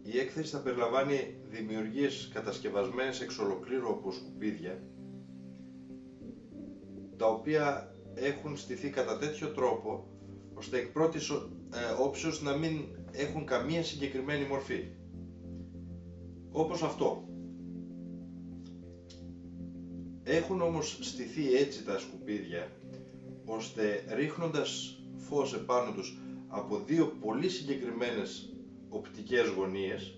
Η έκθεση θα περιλαμβάνει δημιουργίες κατασκευασμένες εξ ολοκλήρου από σκουπίδια, τα οποία έχουν στηθεί κατά τέτοιο τρόπο ώστε εκ πρώτης όψεως να μην έχουν καμία συγκεκριμένη μορφή. Όπως αυτό. Έχουν όμως στηθεί έτσι τα σκουπίδια ώστε ρίχνοντας φως επάνω τους από δύο πολύ συγκεκριμένες οπτικές γωνίες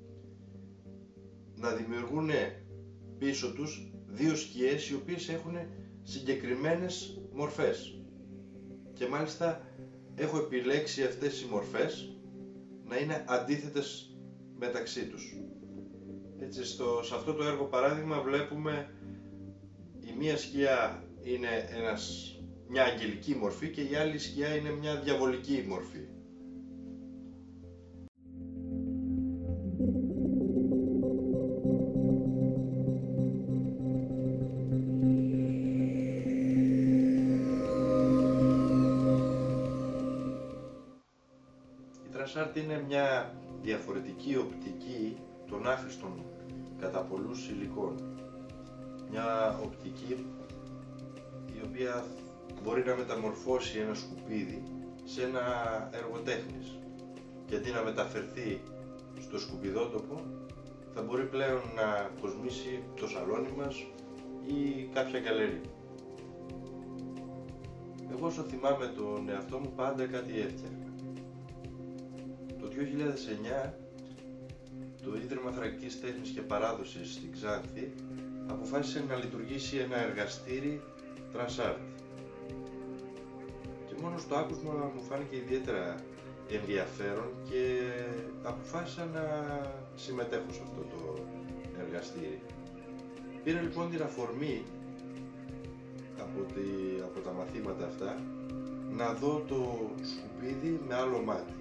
να δημιουργούν πίσω τους δύο σκιές οι οποίες έχουν συγκεκριμένες μορφές, και μάλιστα έχω επιλέξει αυτές οι μορφές να είναι αντίθετες μεταξύ τους. Έτσι, σε αυτό το έργο παράδειγμα βλέπουμε η μία σκιά είναι μια αγγελική μορφή και η άλλη σκιά είναι μια διαβολική μορφή. Η Transart είναι μια διαφορετική οπτική των άχρηστων κατά πολλούς υλικών. Μια οπτική η οποία μπορεί να μεταμορφώσει ένα σκουπίδι σε ένα έργο τέχνης, και αντί να μεταφερθεί στο σκουπιδότοπο θα μπορεί πλέον να κοσμήσει το σαλόνι μας ή κάποια γκαλερί. Εγώ όσο θυμάμαι τον εαυτό μου πάντα κάτι έφτιαχνα. Το 2009 το Ίδρυμα Θρακικής Τέχνης και Παράδοσης στην Ξάνθη αποφάσισε να λειτουργήσει ένα εργαστήρι Transart. Και μόνο στο άκουσμα μου φάνηκε ιδιαίτερα ενδιαφέρον και αποφάσισα να συμμετέχω σε αυτό το εργαστήρι. Πήρα λοιπόν την αφορμή από τα μαθήματα αυτά να δω το σκουπίδι με άλλο μάτι.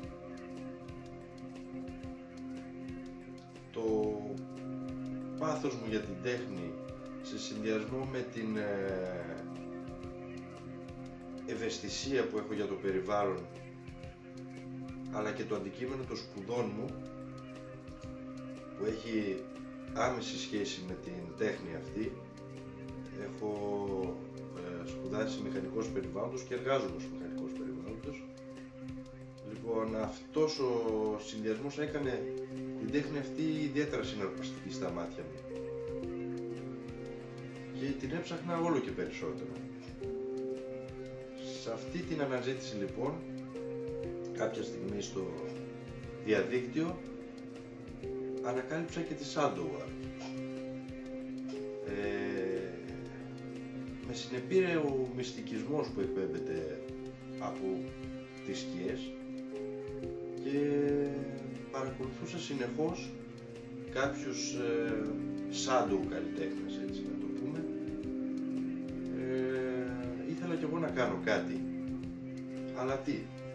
Το πάθος μου για την τέχνη σε συνδυασμό με την ευαισθησία που έχω για το περιβάλλον, αλλά και το αντικείμενο των σπουδών μου που έχει άμεση σχέση με την τέχνη αυτή. Έχω σπουδάσει μηχανικός περιβάλλοντος και εργάζομαι ως μηχανικός περιβάλλοντος. Λοιπόν, αυτός ο συνδυασμός έκανε την τέχνη αυτή ιδιαίτερα συναρπαστική στα μάτια μου και την έψαχνα όλο και περισσότερο. Σε αυτή την αναζήτηση λοιπόν, κάποια στιγμή στο διαδίκτυο ανακάλυψα και τη Shadow Art. Με συνεπήρε ο μυστικισμός που εκπέμπεται από τις σκιές και παρακολουθούσα συνεχώς κάποιους shadow καλλιτέχνες, έτσι να το πούμε. Ήθελα κι εγώ να κάνω κάτι, αλλά τι?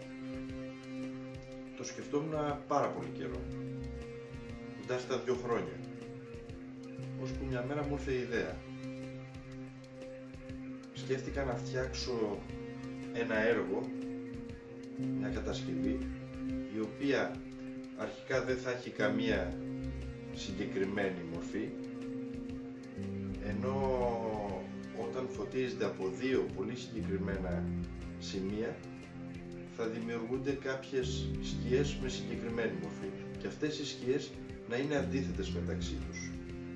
Το σκεφτόμουν πάρα πολύ καιρό, κοντά στα 2 χρόνια, ώσπου μια μέρα μου ήρθε η ιδέα. Σκέφτηκα να φτιάξω ένα έργο, μια κατασκευή, η οποία αρχικά δεν θα έχει καμία συγκεκριμένη μορφή, ενώ όταν φωτίζεται από 2 πολύ συγκεκριμένα σημεία θα δημιουργούνται κάποιες σκιές με συγκεκριμένη μορφή και αυτές οι σκιές να είναι αντίθετες μεταξύ τους.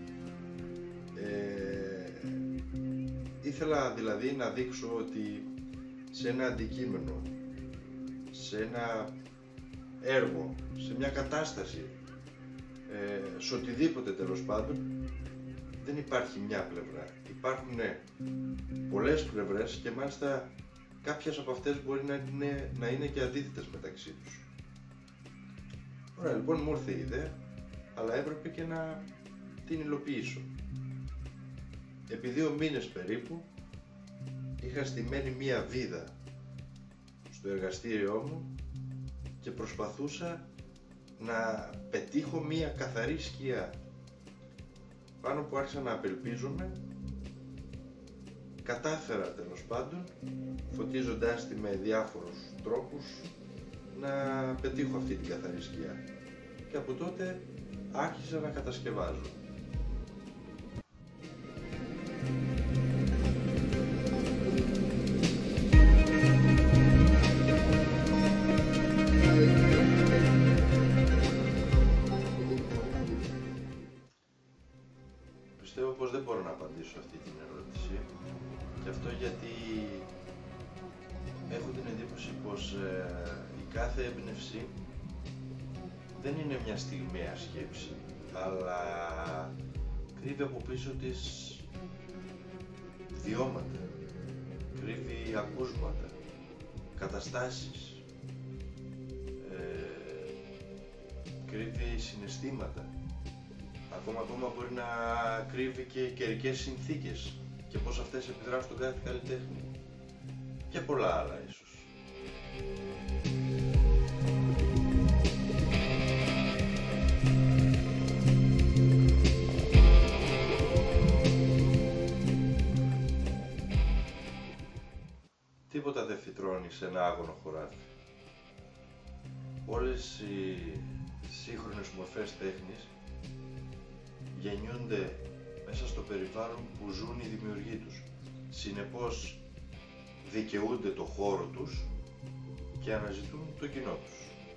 Ήθελα δηλαδή να δείξω ότι σε ένα αντικείμενο, σε ένα έργο, σε μια κατάσταση, σε οτιδήποτε τέλος πάντων, δεν υπάρχει μια πλευρά. Υπάρχουν πολλές πλευρές και μάλιστα κάποιες από αυτές μπορεί να είναι και αντίθετες μεταξύ τους. Ωραία, λοιπόν μου ήρθε η ιδέα, αλλά έπρεπε και να την υλοποιήσω. Επί 2 μήνες περίπου είχα στημένη μία βίδα στο εργαστήριό μου και προσπαθούσα να πετύχω μία καθαρή σκιά. Πάνω που άρχισα να απελπίζομαι, κατάφερα τέλος πάντων, φωτίζοντάς τη με διάφορους τρόπους, να πετύχω αυτή την καθαρή σκιά. και από τότε άρχισα να κατασκευάζω. Πιστεύω πως δεν μπορώ να απαντήσω αυτή την ερώτηση, και αυτό γιατί έχω την εντύπωση πως η κάθε έμπνευση δεν είναι μια στιγμιαία σκέψη, αλλά κρύβει από πίσω της βιώματα, κρύβει ακούσματα, καταστάσεις, κρύβει συναισθήματα. Ακόμα μπορεί να κρύβει και καιρικές συνθήκες και πώς αυτές επιδράσουν στον κάθε καλλιτέχνη και πολλά άλλα ίσως. Τίποτα δεν φυτρώνει σε ένα άγωνο χωράφι. Όλες οι σύγχρονες μορφές τέχνης γεννιούνται μέσα στο περιβάλλον που ζουν οι δημιουργοί τους. Συνεπώς δικαιούνται το χώρο τους και αναζητούν το κοινό τους.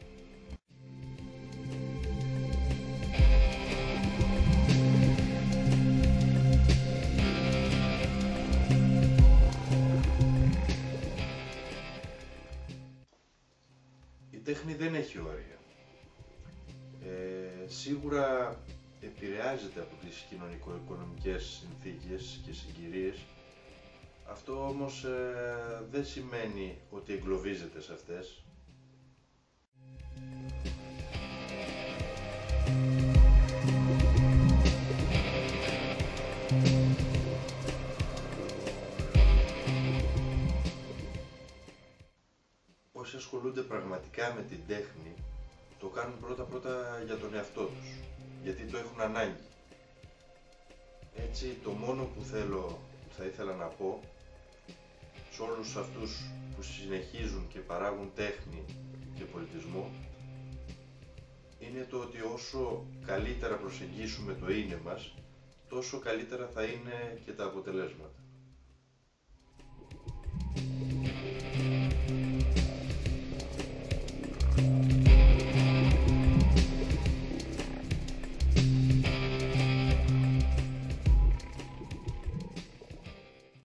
Η τέχνη δεν έχει όρια. Σίγουρα επηρεάζεται από τις κοινωνικο-οικονομικές συνθήκες και συγκυρίες. Αυτό όμως δεν σημαίνει ότι εγκλωβίζεται σε αυτές. Όσοι ασχολούνται πραγματικά με την τέχνη, το κάνουν πρώτα για τον εαυτό τους, γιατί το έχουν ανάγκη. Έτσι, το μόνο που θα ήθελα να πω σε όλους αυτούς που συνεχίζουν και παράγουν τέχνη και πολιτισμό είναι το ότι όσο καλύτερα προσεγγίσουμε το είναι μας, τόσο καλύτερα θα είναι και τα αποτελέσματα.